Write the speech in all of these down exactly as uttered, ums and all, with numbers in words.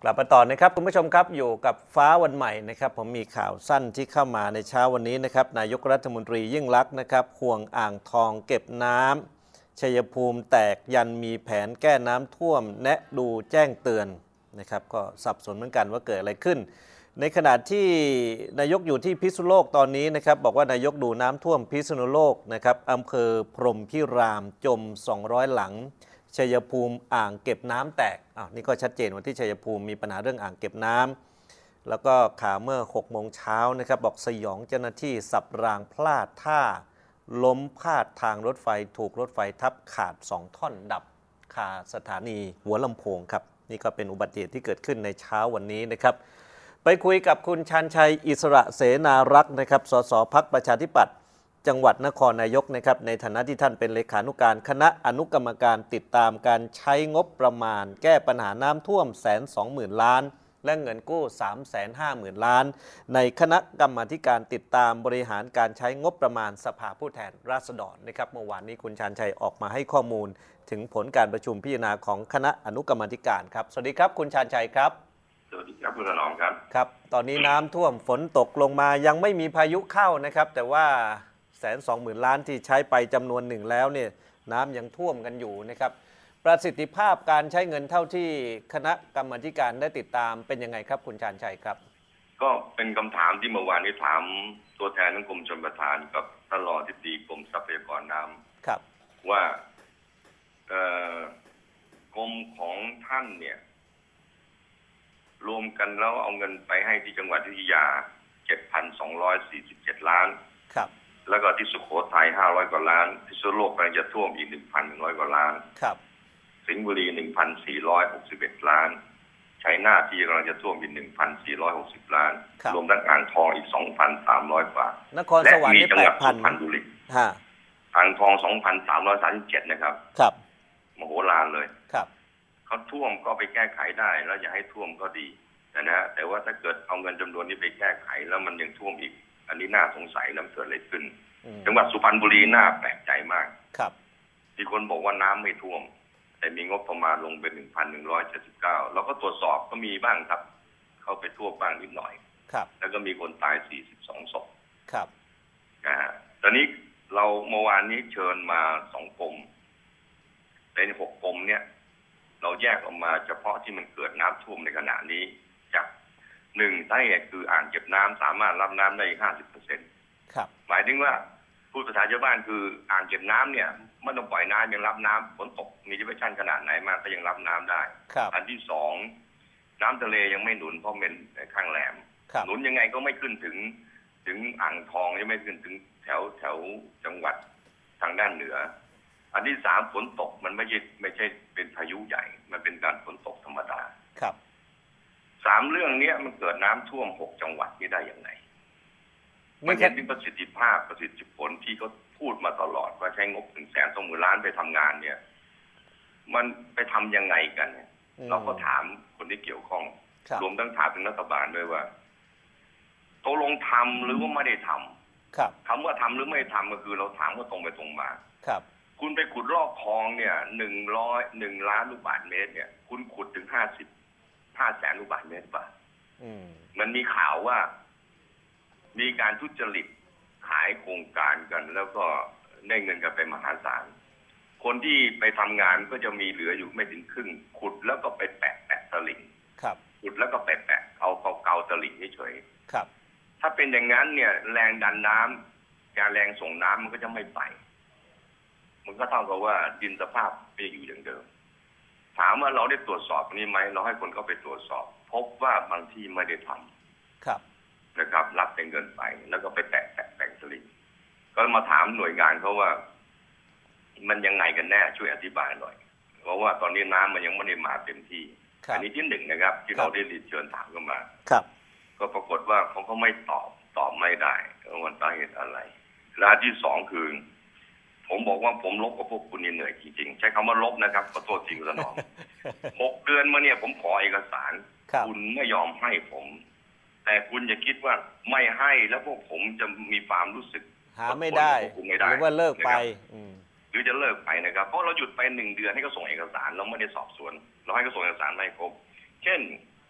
กลับมาต่อนะครับคุณผู้ชมครับอยู่กับฟ้าวันใหม่นะครับผมมีข่าวสั้นที่เข้ามาในเช้าวันนี้นะครับนายกรัฐมนตรียิ่งลักษณ์นะครับห่วงอ่างทองเก็บน้ำชัยภูมิแตกยันมีแผนแก้น้ำท่วมแนะดูแจ้งเตือนนะครับก็สับสนเหมือนกันว่าเกิดอะไรขึ้นในขณะที่นายกอยู่ที่พิษณุโลกตอนนี้นะครับบอกว่านายกดูน้ำท่วมพิษณุโลกนะครับอำเภอพรหมพิรามจมสองร้อยหลังชัยภูมิอ่างเก็บน้ำแตกอ้าวนี่ก็ชัดเจนว่าที่ชัยภูมิมีปัญหาเรื่องอ่างเก็บน้ำแล้วก็ข่าวเมื่อหกโมงเช้านะครับบอกสยองเจ้าหน้าที่สับรางพลาดท่าล้มพาดทางรถไฟถูกรถไฟทับขาดสองท่อนดับคาสถานีหัวลำโพงครับนี่ก็เป็นอุบัติเหตุที่เกิดขึ้นในเช้าวันนี้นะครับไปคุยกับคุณชันชัยอิสระเสนารักษ์นะครับสสพรรคประชาธิปัตย์จังหวัดนครนายกนะครับในฐานะที่ท่านเป็นเลขานุการคณะอนุกรรมการติดตามการใช้งบประมาณแก้ปัญหาน้ำท่วมแสนสองหมื่นล้านและเงินกู้สามแสนห้าหมื่นล้านในคณะกรรมาการติดตามบริหารการใช้งบประมาณสภาผู้แทนราษฎรนะครับเมื่อวานนี้คุณชันชัยออกมาให้ข้อมูลถึงผลการประชุมพิจารณาของคณะอนุกรรมาการครับสวัสดีครับคุณชันชัยครับสวัสดีครับคุณถนอมครับครับตอนนี้น้ำท่วมฝนตกลงมายังไม่มีพายุเข้านะครับแต่ว่าแสนสองหมื่นล้านที่ใช้ไปจำนวนหนึ่งแล้วเนี่ยน้ำยังท่วมกันอยู่นะครับประสิทธิภาพการใช้เงินเท่าที่คณะกรรมาการได้ติดตามเป็นยังไงครับคุณชาญชัยครับก็เป็นคำถามที่เมื่อวานนี้ถามตัวแทนของกรมชลประทานกับท่านรองอธิบดีกรมทรัพยากรน้ำครับว่ากรมของท่านเนี่ยรวมกันแล้วเอาเงินไปให้ที่จังหวัดอยุธยา เจ็ดพันสองร้อยสี่สิบเจ็ด ล้านครับแล้วก็ที่สุโขทัยห้าร้อยกว่าล้านพิษณุโลกกำลังจะท่วมอีก หนึ่งพันหนึ่งร้อย กว่าล้านครับสิงห์บุรี หนึ่งพันสี่ร้อยหกสิบเอ็ด ล้านชัยนาทที่กำลังจะท่วมอีก หนึ่งพันสี่ร้อยหกสิบ ล้านรวมทั้งอ่างทองอีก สองพันสามร้อย กว่านครสวรรค์นี่แปดพัน สุพรรณบุรีฮะอ่างทอง สองพันสามร้อยสามสิบเจ็ด นะครับครับมโหฬารเลยครับเขาท่วมก็ไปแก้ไขได้แล้วอย่าให้ท่วมก็ดีนะฮะแต่ว่าถ้าเกิดเอาเงินจำนวนนี้ไปแก้ไขแล้วมันยังท่วมอีกอันนี้น่าสงสัยแล้วเกิดอะไรขึ้นจังหวัดสุพรรณบุรีน่าแปลกใจมากครับที่คนบอกว่าน้ำไม่ท่วมแต่มีงบประมาณลงเป็น หนึ่งพันหนึ่งร้อยเจ็ดสิบเก้า เราก็ตรวจสอบก็มีบ้างครับเข้าไปท่วมบ้างนิดหน่อยครับแล้วก็มีคนตายสี่สิบสองศพครับนะฮะตอนนี้เราเมื่อวานนี้เชิญมาสองกรมในหกกรมเนี่ยเราแยกออกมาเฉพาะที่มันเกิดน้ำท่วมในขณะนี้จากหนึ่งสาเหตุคืออ่างเก็บน้ำสามารถรับน้ำได้ ห้าสิบเปอร์เซ็นต์ครับหมายถึงว่าผู้ประชาชาวบ้านคืออ่างเก็บน้ำเนี่ยไม่ต้องปล่อยน้ำยังรับน้ำฝนตกมีดิเวชั่นขนาดไหนมาก็ยังรับน้ำได้อันที่สองน้ำทะเลยังไม่หนุนเพราะเป็นข้างแหลมหนุนยังไงก็ไม่ขึ้นถึงถึงอ่างทองยังไม่ขึ้นถึงแถวแถวจังหวัดทางด้านเหนืออันที่สามฝนตกมันไม่ใช่ไม่ใช่เป็นพายุใหญ่มันเป็นการฝนตกธรรมดาครับสามเรื่องนี้มันเกิดน้ำท่วมหกจังหวัดนี้ได้อย่างไรมันเห็นถึงประสิทธิภาพประสิทธิผลที่เขาพูดมาตลอดว่าใช้งบถึงแสนสองหมื่นล้านไปทำงานเนี่ยมันไปทำยังไงกันเนี่ยเราก็ถามคนที่เกี่ยวข้องรวมทั้งถามถึงรัฐบาลด้วยว่าตกลงทำหรือว่าไม่ได้ทำคำว่าทำหรือไม่ทำก็คือเราถามว่าตรงไปตรงมาครับคุณไปขุดลอกคลองเนี่ยหนึ่งร้อยหนึ่งล้านลูกบาศก์เมตรเนี่ยคุณขุดถึงห้าสิบห้าแสนลูกบาศก์เมตรป่ะมันมีข่าวว่ามีการทุจริตขายโครงการกันแล้วก็ได้เงินกันไปมหาศาลคนที่ไปทำงานก็จะมีเหลืออยู่ไม่ถึงครึ่งขุดแล้วก็ไปแปะแปะตลิ่งขุดแล้วก็แปะแปะเอาเกาเกาตลิ่งเฉยๆถ้าเป็นอย่างนั้นเนี่ยแรงดันน้ำการแรงส่งน้ำมันก็จะไม่ไปมันก็เท่ากับว่าดินสภาพไม่อยู่อย่างเดิมถามว่าเราได้ตรวจสอบนี้ไหมเราให้คนเข้าไปตรวจสอบพบว่าบางที่ไม่ได้ทำครับนะครับรับเป็นเงินไปแล้วก็ไปแตะแตะแบ่งสลิปก็มาถามหน่วยงานเขาว่ามันยังไงกันแน่ช่วยอธิบายหน่อยเพราะว่าตอนนี้น้ำมันยังไม่ได้มาเต็มที่อันนี้ที่หนึ่งนะครับที่เราได้รีเชิญถามเข้ามาครับก็ปรากฏว่าเขาก็ไม่ตอบตอบไม่ได้ว่าสาเหตุอะไรและที่สองคือผมบอกว่าผมลบกับพวกคุณเหนื่อยจริงๆใช้คำว่าลบนะครับขอโทษจริงแล้วน้องหกเดือนมาเนี่ยผมขอเอกสารคุณไม่ยอมให้ผมแต่คุณอย่าคิดว่าไม่ให้แล้วพวกผมจะมีความรู้สึกหาไม่ได้หรือว่าเลิกไปหรือจะเลิกไปนะครับเพราะเราหยุดไปหนึ่งเดือนให้เขาส่งเอกสารเราไม่ได้สอบสวนเราให้เขาส่งเอกสารไม่ครบเช่น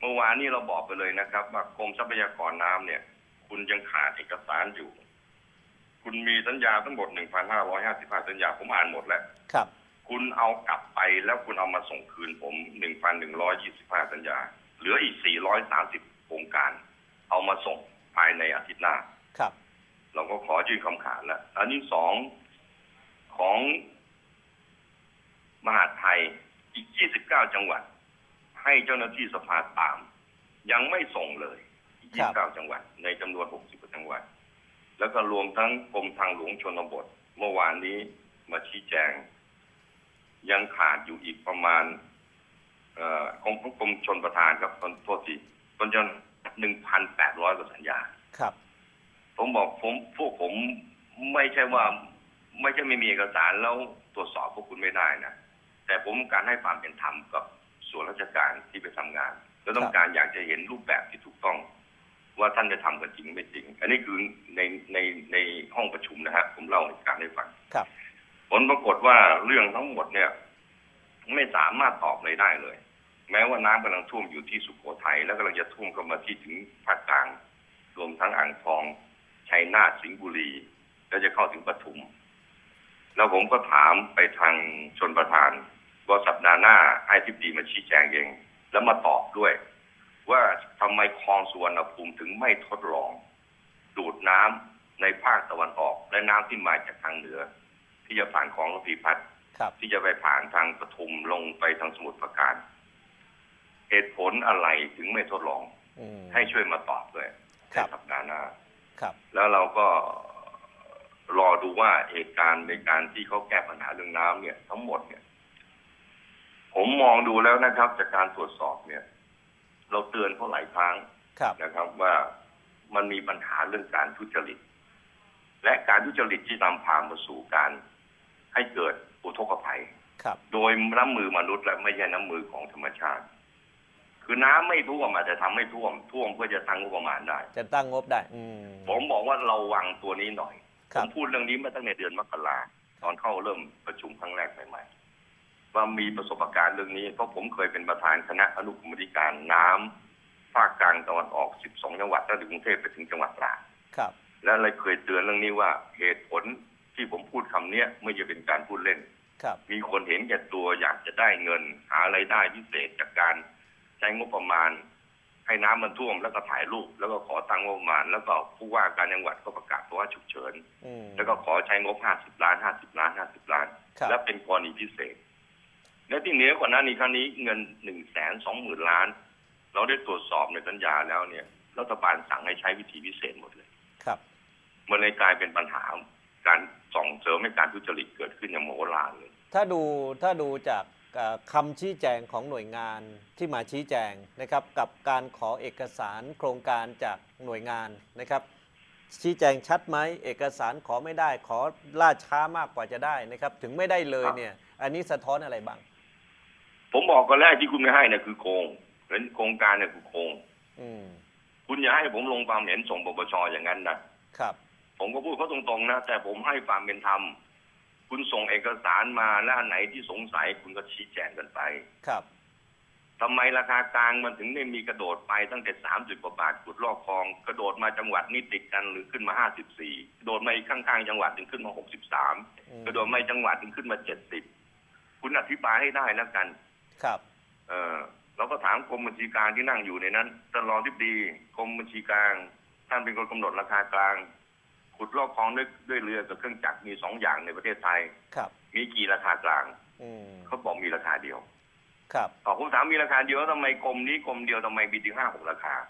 มื่อวานนี้เราบอกไปเลยนะครับว่ากรมทรัพยากรน้ำเนี่ยคุณยังขาดเอกสารอยู่คุณมีสัญญาทั้งหมด หนึ่งพันห้าร้อยห้าสิบห้า สัญญาผมอ่านหมดแล้วครับคุณเอากลับไปแล้วคุณเอามาส่งคืนผม หนึ่งพันหนึ่งร้อยยี่สิบห้า สัญญาเหลืออีกสี่ร้อยสามสิบโครงการเอามาส่งภายในอาทิตย์หน้าครับเราก็ขอยื่นคำขาดแล้วอันนี้สองของมหาดไทยอีกยี่สิบเก้าจังหวัดให้เจ้าหน้าที่สภาตามยังไม่ส่งเลยอีกยี่สิบเก้าจังหวัดในจำนวนหกสิบจังหวัดแล้วก็รวมทั้งกรมทางหลวงชนบทเมื่อวานนี้มาชี้แจงยังขาดอยู่อีกประมาณเอ่อกรมกรมชลประทานครับตอนโทษทีตอนจน หนึ่งพันแปดร้อย กว่าสัญญาครับผมบอกผมพวกผมไม่ใช่ว่าไม่ใช่ไม่มีเอกสารแล้วตรวจสอบพวกคุณไม่ได้นะแต่ผมต้องการให้ความเป็นธรรมกับส่วนราชการที่ไปทำงานแล้วต้องการอยากจะเห็นรูปแบบที่ถูกต้องว่าท่านจะทำกันจริงไม่จริงอันนี้คือในในในห้องประชุมนะฮะผมเล่าเหตุการณ์ให้ฟังครับผลปรากฏว่าเรื่องทั้งหมดเนี่ยไม่สามารถตอบเลยได้เลยแม้ว่าน้ำกำลังท่วมอยู่ที่สุโขทัยแล้วกำลังจะท่วมเข้ามาที่ถึงภาคกลางรวมทั้งอ่างทองชัยนาทสิงห์บุรีแล้วจะเข้าถึงปทุมแล้วผมก็ถามไปทางชลประทานว่าสัปดาห์หน้าให้ทิบดีมาชี้แจงเองแล้วมาตอบด้วยว่าทำไมคลองสุวรรณภูมิถึงไม่ทดลองดูดน้ำในภาคตะวันออกและน้ำที่มาจากทางเหนือที่จะผ่านคลองระพีพัฒน์ที่จะไปผ่านทางปทุมลงไปทางสมุทรปราการเหตุผลอะไรถึงไม่ทดลองให้ช่วยมาตอบด้วยในสัปดาห์หน้าแล้วเราก็รอดูว่าเหตุการณ์ในการที่เขาแก้ปัญหาเรื่องน้ำเนี่ยทั้งหมดเนี่ยผมมองดูแล้วนะครับจากการตรวจสอบเนี่ยเราเตือนเขาหลายครั้งนะครับว่ามันมีปัญหาเรื่องการทุจริตและการทุจริตที่นำพามาสู่การให้เกิดอุทกภัยโดยน้ำมือมนุษย์และไม่ใช่น้ำมือของธรรมชาติคือน้ำไม่ท่วมอาจจะทำให้ท่วมท่วมเพื่อจะตั้งงบประมาณได้จะตั้งงบได้ผมบอกว่าเราวางตัวนี้หน่อยผมพูดเรื่องนี้มาตั้งแต่เดือนมกราตอนเข้าเริ่มประชุมครั้งแรกใหม่ๆว่ามีประสบการณ์เรื่องนี้เพราะผมเคยเป็นประธานคณะอนุกรรมการน้ำภาคกลางตะวันออกสิบสองจังหวัดตั้งแต่กรุงเทพไปถึงจังหวัดตราดและเลยเคยเตือนเรื่องนี้ว่าเหตุผลที่ผมพูดคำนี้ไม่ใช่เป็นการพูดเล่นมีคนเห็นแก่ตัวอยากจะได้เงินหาไรายได้พิเศษจากการใช้งบประมาณให้น้ำมันท่วมแล้วก็ถ่ายรูปแล้วก็ขอตังงบประมาณแล้วก็ผู้ว่าการจังหวัดก็ประกาศภาวะฉุกเฉินแล้วก็ขอใช้งบห้าสิบล้านห้าสิบล้านห้าสิบล้านและเป็นกรณีพิเศษและที่เหนือกว่านั้นอีกครั้งนี้เงินหนึ่งแสนสองหมื่นล้านเราได้ตรวจสอบในสัญญาแล้วเนี่ยรัฐบาลสั่งให้ใช้วิธีพิเศษหมดเลยครับมันเลยกลายเป็นปัญหาการส่งเสริมให้การทุจริตเกิดขึ้นอย่างมโหฬารเลยถ้าดูถ้าดูจากคำชี้แจงของหน่วยงานที่มาชี้แจงนะครับกับการขอเอกสารโครงการจากหน่วยงานนะครับชี้แจงชัดไหมเอกสารขอไม่ได้ขอล่าช้ามากกว่าจะได้นะครับถึงไม่ได้เลยเนี่ยอันนี้สะท้อนอะไรบ้างผมบอกกันแรกที่คุณไม่ให้เนี่ยคือโกงเห็นโครงการเนี่ยคือโกงคุณอย่าให้ผมลงความเห็นส่งปปชอย่างนั้นนะครับผมก็พูดเขาตรงๆนะแต่ผมให้ความเป็นธรรมคุณส่งเอกสารมาแล้วอันไหนที่สงสัยคุณก็ชี้แจงกันไปครับทำไมราคากลางมันถึงได้มีกระโดดไปตั้งแต่สามสิบกว่าบาทขุดลอกคลองกระโดดมาจังหวัดนี้ติดกันหรือขึ้นมาห้าสิบสี่กระโดดมาอีกข้างๆจังหวัดถึงขึ้นมาหกสิบสามกระโดดมาจังหวัดถึงขึ้นมาเจ็ดสิบคุณอธิบายให้ได้แล้วกันครับเออเราก็ถามกรมบัญชีกลางที่นั่งอยู่ในนั้นท่านรองอธิบดีกรมบัญชีกลางท่านเป็นคนกำหนดราคากลางขุดลอกคลองด้วยด้วยเรือกับเครื่องจักรมีสองอย่างในประเทศไทยมีกี่ราคากลางเขาบอกมีราคาเดียวครับอ๋อผมถามมีราคาเดียวทำไมกรมนี้กรมเดียวทำไมมีถึงห้าหกราคา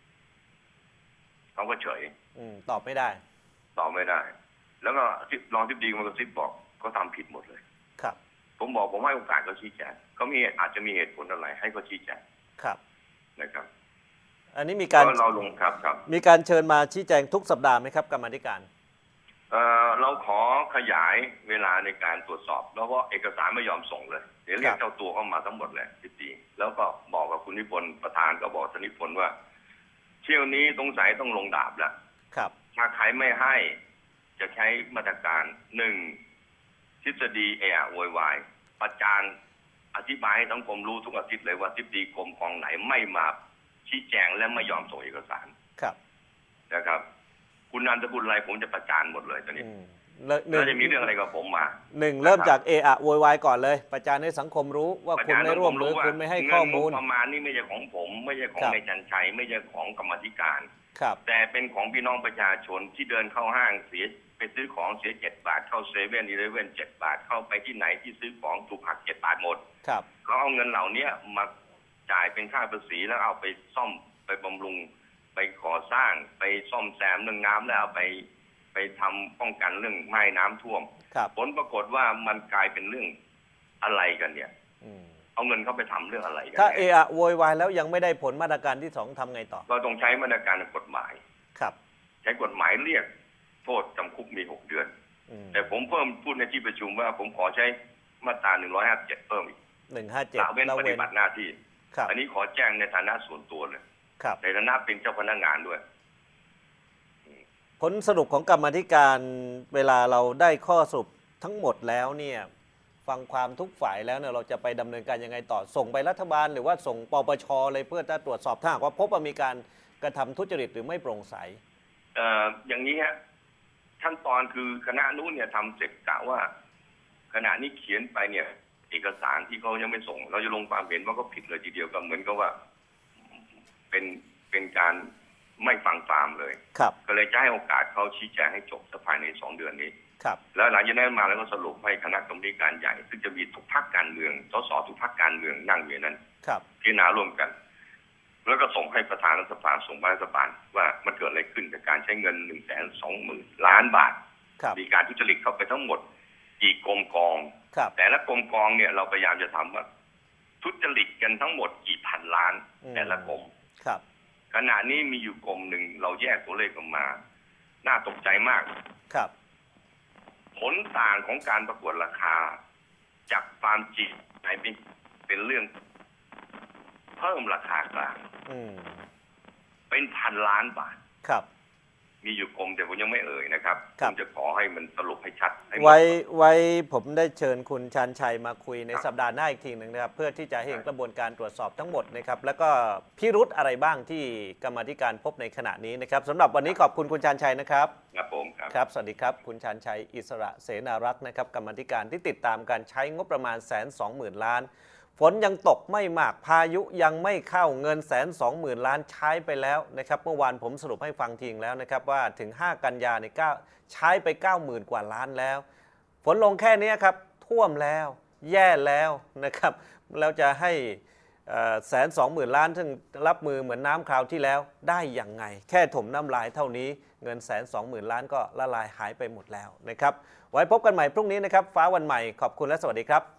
เขาก็เฉยตอบไม่ได้ตอบไม่ได้แล้วก็รองอธิบดีมันก็ซิบบอกเขาทำผิดหมดเลยครับผมบอกผมให้โอกาสเขาชี้แจงเขามีอาจจะมีเหตุผลอะไรให้เขาชี้แจงครับนะครับอันนี้มีการเราลงครับครับมีการเชิญมาชี้แจงทุกสัปดาห์ไหมครับกรรมาธิการเอ่อเราขอขยายเวลาในการตรวจสอบแล้วว่าเอกสารไม่ยอมส่งเลยเดี๋ยวเรียกเจ้าตัวเข้ามาทั้งหมดเลยสิบปีแล้วก็บอกกับคุณนิพนธ์ประธานก็บอกธนิพนธ์ว่าเที่ยวนี้สงสัยต้องลงดาบแล้วครับถ้าใครไม่ให้จะใช้มาตรการหนึ่งทฤษฎีเอะโวยวายประจานอธิบายให้สังคมรู้ทุกอาทิตย์เลยว่าทฤษฎีกรมกองไหนไม่มาชี้แจงและไม่ยอมส่งเอกสารครับนะครับ คุณนามสกุลอะไรผมจะประจานหมดเลยตอนนี้แล้วจะมีเรื่องอะไรกับผมมาหนึ่งเริ่มจากเอะอะโวยวายก่อนเลยประจานให้สังคมรู้ว่าคุณไม่ร่วมหรือคุณไม่ให้ข้อมูลเงินประมาณนี้ไม่ใช่ของผมไม่ใช่ของนายจันชัยไม่ใช่ของกรรมธิการแต่เป็นของพี่น้องประชาชนที่เดินเข้าห้างเสียไปซื้อของเสียเจ็ดบาทเข้าเซเว่นอีเลฟเว่นเจ็ดบาทเข้าไปที่ไหนที่ซื้อของถูกหักเจ็ดบาทหมดเขาเอาเงินเหล่านี้มาจ่ายเป็นค่าภาษีแล้วเอาไปซ่อมไปบำรุงไปก่อสร้างไปซ่อมแซมเรื่องน้ำแล้วเอาไปไปทำป้องกันเรื่องไม่น้ำท่วมผลปรากฏว่ามันกลายเป็นเรื่องอะไรกันเนี่ยเอาเงินเข้าไปทำเรื่องอะไรกันถ้าเอะอะโวยวายแล้วยังไม่ได้ผลมาตรการที่สองทำไงต่อเราต้องใช้มาตรการกฎหมายครับใช้กฎหมายเรียกโทษจำคุกมีหกเดือนแต่ผมเพิ่มพูดในที่ประชุมว่าผมขอใช้มาตราหนึ่งร้อยห้าสิบเจ็ดเพิ่มอีกหนึ่งห้าเจ็ดละเว้นปฏิบัติหน้าที่อันนี้ขอแจ้งในฐานะส่วนตัวเลยในฐานะเป็นเจ้าพนักงานด้วยผลสรุปของกรรมาธิการเวลาเราได้ข้อสรุปทั้งหมดแล้วเนี่ยฟังความทุกฝ่ายแล้วเนี่ยเราจะไปดำเนินการยังไงต่อส่งไปรัฐบาลหรือว่าส่งปปชเลยเพื่อจะตรวจสอบถ้าหากว่าพบว่ามีการกระทำทุจริตหรือไม่โปร่งใสเอ่ออย่างนี้ฮะขั้นตอนคือคณะนู้นเนี่ยทำเสร็จกะว่าขณะนี้เขียนไปเนี่ยเอกสารที่เขายังไม่ส่งเราจะลงความเห็นว่าก็ผิดเลยทีเดียวก็เหมือนกับว่าเป็นเป็นการไม่ฟังฟาร์มเลยก็เลยจะให้โอกาสเขาชี้แจงให้จบภายในสองเดือนนี้แล้วหลังจากนั้นมาแล้วก็สรุปให้คณะกรรมการใหญ่ซึ่งจะมีทุกพรรคการเมืองสสทุกพรรคการเมืองนั่งอยู่นั้นพิจารณาร่วมกันแล้วก็ส่งให้ประธานรัฐสภาส่งไปรัฐบาลว่ามันเกิดอะไรขึ้นจากการใช้เงินหนึ่งแสนสองหมื่นล้านบาทมีการทุจริตเข้าไปทั้งหมดกี่กรมกองแต่ละกรมกองเนี่ยเราพยายามจะทำว่าทุจริตกันทั้งหมดกี่พันล้านแต่ละกรมขณะนี้มีอยู่กรมหนึ่งเราแยกตัวเลขออกมาน่าตกใจมากครับผลต่างของการประกวดราคาจากความจริงเป็นเป็นเรื่องเพิ่มราคากลางเป็นพันล้านบาทครับมีอยู่กรมแต่ผมยังไม่เอ่ยนะครับผมจะขอให้มันสรุปให้ชัดไว้ไว้ผมได้เชิญคุณชาญชัยมาคุยในสัปดาห์หน้าอีกทีหนึ่งนะครับเพื่อที่จะเห็นกระบวนการตรวจสอบทั้งหมดนะครับแล้วก็พิรุธอะไรบ้างที่กรรมาธิการพบในขณะนี้นะครับสำหรับวันนี้ขอบคุณคุณชาญชัยนะครับครับผมครับครับสวัสดีครับคุณชาญชัยอิสระเสนารักษ์นะครับกรรมาธิการที่ติดตามการใช้งบประมาณแสนสองหมื่นล้านฝนยังตกไม่มากพายุยังไม่เข้าเงินแสนสองหมื่นล้านใช้ไปแล้วนะครับเมื่อวานผมสรุปให้ฟังทีแล้วนะครับว่าถึงห้ากันยาในเก้าใช้ไปเก้าหมื่นกว่าล้านแล้วฝนลงแค่นี้ครับท่วมแล้วแย่แล้วนะครับแล้วจะให้แสนสองหมื่นล้านซึ่งรับมือเหมือนน้ำคราวที่แล้วได้อย่างไงแค่ถมน้ำลายเท่านี้เงินแสนสองหมื่นล้านก็ละลายหายไปหมดแล้วนะครับไว้พบกันใหม่พรุ่งนี้นะครับฟ้าวันใหม่ขอบคุณและสวัสดีครับ